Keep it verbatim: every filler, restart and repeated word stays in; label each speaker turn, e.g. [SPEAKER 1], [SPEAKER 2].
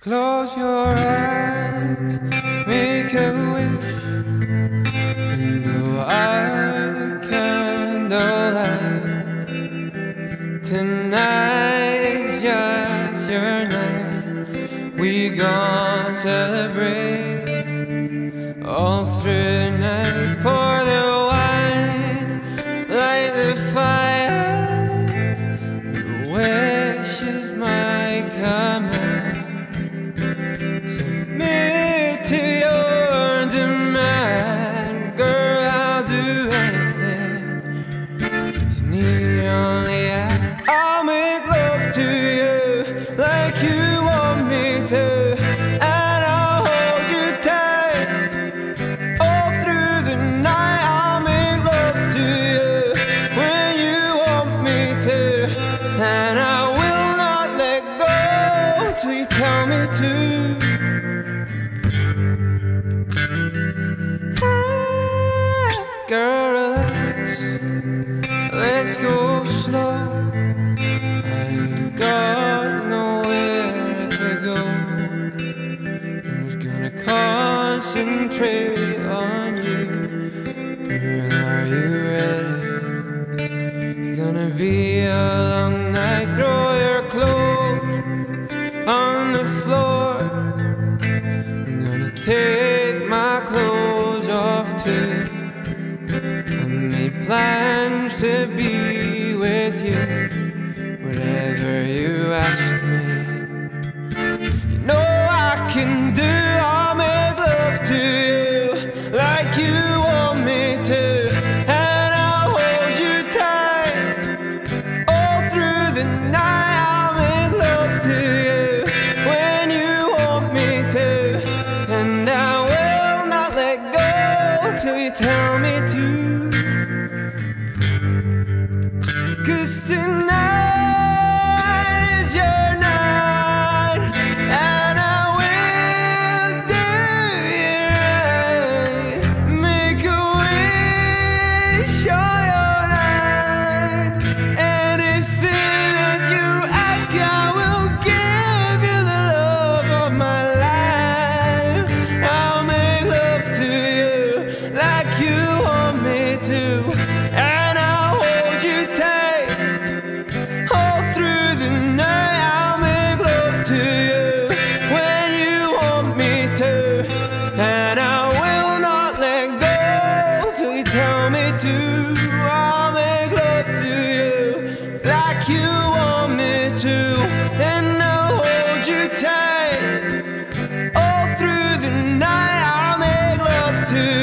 [SPEAKER 1] Close your eyes, make a wish, and blow out the candlelight. Tonight is just your night. We gon' celebrate all through the night. Pour the wine, light the fire. Your wish is my command. Submit to your demand, girl, I'll do anything you need, only ask. I'll make love to you like you want me to, and I'll hold you tight all through the night. I'll make love to you when you want me to, and I will not let go till you tell me to. Girl, relax, let's go slow. I ain't got nowhere to go. I'm just gonna concentrate on you. Girl, are you ready? It's gonna be a long night. Throw your clothes on the floor. I'm gonna take my clothes off too. I made plans to be with you, whatever you ask me. You know I can do. I'll make love to you like you want me to, and I'll hold you tight all through the night. I'll make love to you when you want me to, and I will not let go till you tell me to. 'Cause tonight is your night, and I will do it right. Make a wish on your night. Anything that you ask, I will give you the love of my life. I'll make love to you like you want me to, and I'll hold you tight all through the night. I'll make love to you when you want me to, and I will not let go till you tell me to. I'll make love to you like you want me to, then I'll hold you tight all through the night. I'll make love to you.